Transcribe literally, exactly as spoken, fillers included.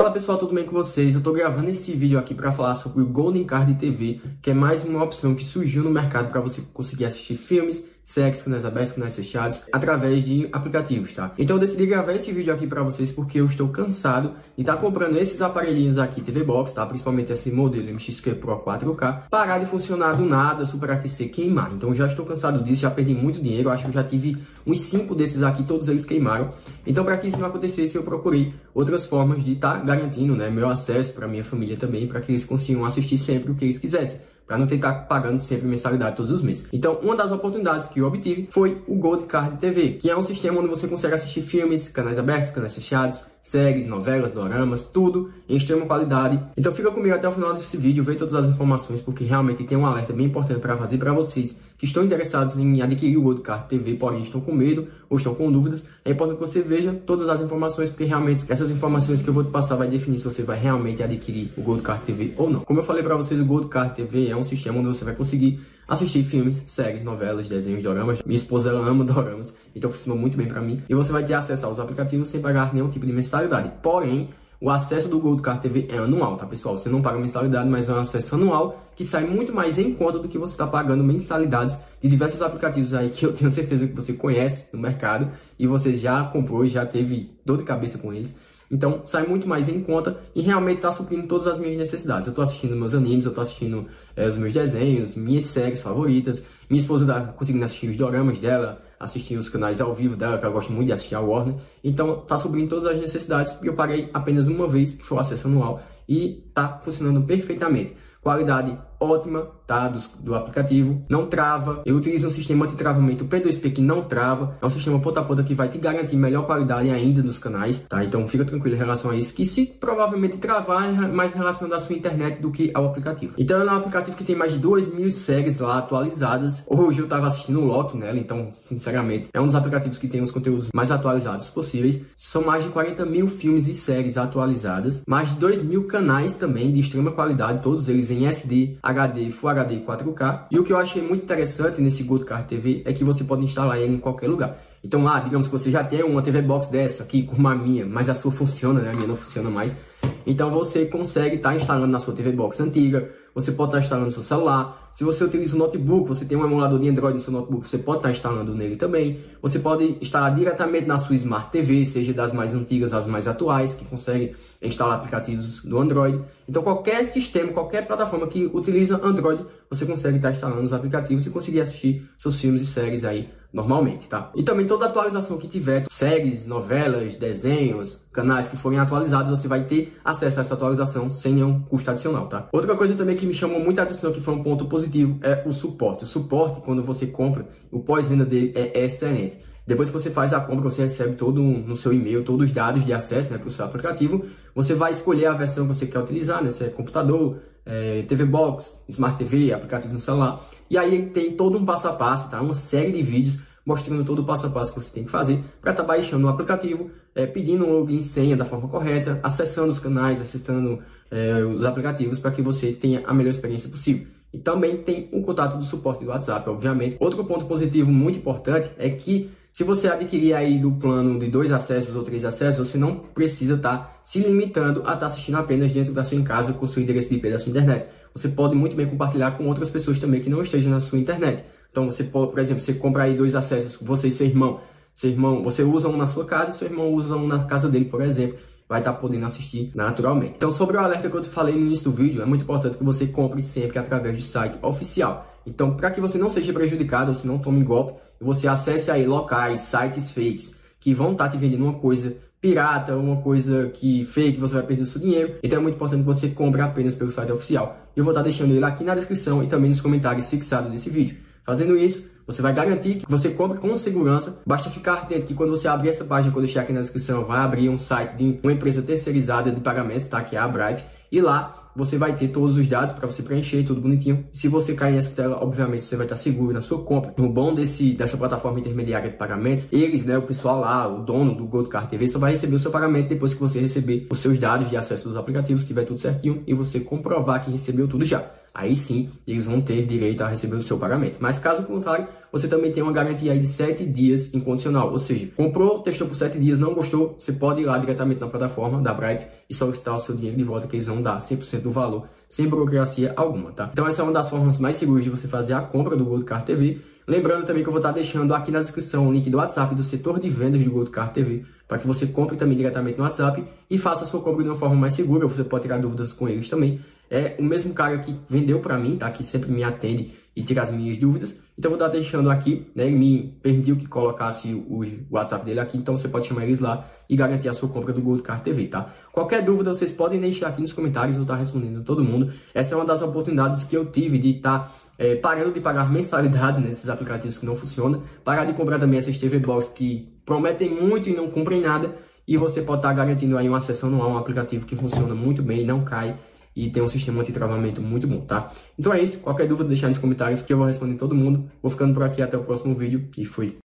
Fala pessoal, tudo bem com vocês? Eu tô gravando esse vídeo aqui para falar sobre o Golden Card T V, que é mais uma opção que surgiu no mercado para você conseguir assistir filmes, séries, canais abertos, canais fechados, através de aplicativos, tá? Então eu decidi gravar esse vídeo aqui para vocês porque eu estou cansado de estar tá comprando esses aparelhinhos aqui T V Box, tá? Principalmente esse modelo M X Q Pro quatro K, parar de funcionar do nada, superaquecer, queimar. Então eu já estou cansado disso, já perdi muito dinheiro, eu acho que eu já tive uns cinco desses aqui, todos eles queimaram. Então para que isso não acontecesse, eu procurei outras formas de estar tá garantindo, né, meu acesso para minha família também, para que eles consigam assistir sempre o que eles quisessem, para não ter que estar pagando sempre mensalidade todos os meses. Então, uma das oportunidades que eu obtive foi o Gold Card T V, que é um sistema onde você consegue assistir filmes, canais abertos, canais fechados, séries, novelas, doramas, tudo em extrema qualidade. Então fica comigo até o final desse vídeo, vê todas as informações, porque realmente tem um alerta bem importante para fazer para vocês que estão interessados em adquirir o Gold Card T V, porém estão com medo ou estão com dúvidas. É importante que você veja todas as informações, porque realmente essas informações que eu vou te passar vai definir se você vai realmente adquirir o Gold Card T V ou não. Como eu falei para vocês, o Gold Card T V é um sistema onde você vai conseguir assistir filmes, séries, novelas, desenhos, doramas. Minha esposa, ela ama doramas, então funcionou muito bem para mim. E você vai ter acesso aos aplicativos sem pagar nenhum tipo de mensalidade. Porém, o acesso do Gold Card T V é anual, tá, pessoal? Você não paga mensalidade, mas é um acesso anual que sai muito mais em conta do que você está pagando mensalidades de diversos aplicativos aí que eu tenho certeza que você conhece no mercado e você já comprou e já teve dor de cabeça com eles. Então, sai muito mais em conta e realmente está suprindo todas as minhas necessidades. Eu estou assistindo meus animes, eu estou assistindo é, os meus desenhos, minhas séries favoritas. Minha esposa está conseguindo assistir os doramas dela, assistir os canais ao vivo dela, que ela gosta muito de assistir a Warner. Então, está suprindo todas as necessidades e eu paguei apenas uma vez, que foi o acesso anual, e está funcionando perfeitamente. Qualidade ótima, tá, do, do aplicativo, não trava. Eu utilizo um sistema anti-travamento P dois P que não trava, é um sistema ponta a ponta que vai te garantir melhor qualidade ainda nos canais, tá? Então fica tranquilo em relação a isso, que se provavelmente travar é mais relacionado à sua internet do que ao aplicativo. Então ele é um aplicativo que tem mais de duas mil séries lá atualizadas. Hoje eu tava assistindo o Loki nela, então sinceramente é um dos aplicativos que tem os conteúdos mais atualizados possíveis. São mais de quarenta mil filmes e séries atualizadas, mais de dois mil canais também de extrema qualidade, todos eles em S D, H D, Full H D e quatro K. E o que eu achei muito interessante nesse Gold Card T V é que você pode instalar ele em qualquer lugar. Então lá, digamos que você já tem uma T V Box dessa aqui, como a minha, mas a sua funciona, né? A minha não funciona mais. Então você consegue estar tá instalando na sua T V Box antiga, você pode estar tá instalando no seu celular. Se você utiliza o notebook, você tem um emulador de Android no seu notebook, você pode estar tá instalando nele também. Você pode instalar diretamente na sua Smart T V, seja das mais antigas às mais atuais, que consegue instalar aplicativos do Android. Então qualquer sistema, qualquer plataforma que utiliza Android, você consegue estar tá instalando os aplicativos e conseguir assistir seus filmes e séries aí normalmente, tá? E também toda atualização que tiver, séries, novelas, desenhos, canais que forem atualizados, você vai ter acesso a essa atualização sem nenhum custo adicional, tá? Outra coisa também que me chamou muita atenção, que foi um ponto positivo, é o suporte. O suporte, quando você compra, o pós-venda dele é excelente. Depois que você faz a compra, você recebe todo no seu e-mail, todos os dados de acesso, né, para o seu aplicativo. Você vai escolher a versão que você quer utilizar, né? Se é computador, é, T V Box, Smart T V, aplicativo no celular. E aí tem todo um passo a passo, tá? Uma série de vídeos mostrando todo o passo a passo que você tem que fazer para estar tá baixando o aplicativo, é, pedindo um login e senha da forma correta, acessando os canais, acessando é, os aplicativos para que você tenha a melhor experiência possível. E também tem o contato do suporte do WhatsApp, obviamente. Outro ponto positivo muito importante é que se você adquirir aí do plano de dois acessos ou três acessos, você não precisa estar tá se limitando a estar tá assistindo apenas dentro da sua casa com o seu endereço de I P da sua internet. Você pode muito bem compartilhar com outras pessoas também que não estejam na sua internet. Então você pode, por exemplo, você compra aí dois acessos, você e seu irmão. Seu irmão, você usa um na sua casa e seu irmão usa um na casa dele, por exemplo. Vai estar podendo assistir naturalmente. Então, sobre o alerta que eu te falei no início do vídeo, é muito importante que você compre sempre através de site oficial. Então, para que você não seja prejudicado, você não tome golpe, você acesse aí locais, sites fakes, que vão estar te vendendo uma coisa pirata, uma coisa que fake, você vai perder o seu dinheiro. Então é muito importante que você compre apenas pelo site oficial. Eu vou estar deixando ele aqui na descrição e também nos comentários fixados desse vídeo. Fazendo isso, você vai garantir que você compre com segurança. Basta ficar atento que quando você abrir essa página, que eu deixei aqui na descrição, vai abrir um site de uma empresa terceirizada de pagamentos, tá? Que é a Bright. E lá você vai ter todos os dados para você preencher, tudo bonitinho. E se você cair nessa tela, obviamente você vai estar seguro na sua compra. O bom desse, dessa plataforma intermediária de pagamentos, eles, né, o pessoal lá, o dono do Gold Card T V, só vai receber o seu pagamento depois que você receber os seus dados de acesso dos aplicativos, se tiver tudo certinho, e você comprovar que recebeu tudo já. aí sim eles vão ter direito a receber o seu pagamento. Mas caso contrário, você também tem uma garantia aí de sete dias incondicional, ou seja, comprou, testou por sete dias, não gostou, você pode ir lá diretamente na plataforma da Bripe e solicitar o seu dinheiro de volta, que eles vão dar cem por cento do valor, sem burocracia alguma, tá? Então essa é uma das formas mais seguras de você fazer a compra do Goldcard T V. Lembrando também que eu vou estar deixando aqui na descrição o link do WhatsApp do setor de vendas do Goldcard T V, para que você compre também diretamente no WhatsApp e faça a sua compra de uma forma mais segura. Você pode tirar dúvidas com eles também. É o mesmo cara que vendeu para mim, tá? Que sempre me atende e tira as minhas dúvidas. Então eu vou estar deixando aqui, né? Ele me permitiu que colocasse o WhatsApp dele aqui, então você pode chamar eles lá e garantir a sua compra do Goldcard T V, tá? Qualquer dúvida vocês podem deixar aqui nos comentários, eu vou estar respondendo a todo mundo. Essa é uma das oportunidades que eu tive de estar é, parando de pagar mensalidades nesses aplicativos que não funcionam, parar de comprar também essas T V Box que prometem muito e não cumprem nada, e você pode estar garantindo aí uma acesso anual, um aplicativo que funciona muito bem, não cai e tem um sistema de travamento muito bom, tá? Então é isso, qualquer dúvida deixar nos comentários que eu vou responder todo mundo. Vou ficando por aqui, até o próximo vídeo e fui!